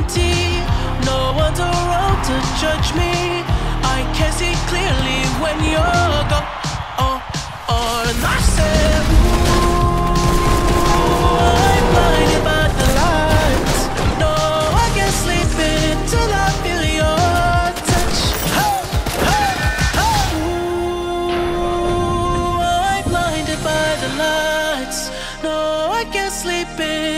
empty. No one's around to judge me. I can see clearly when you're gone. Oh, oh, and I said, ooh, I'm blinded by the lights. No, I can't sleep until I feel your touch. Hey, hey, hey. Ooh, I'm blinded by the lights. No, I can't sleep in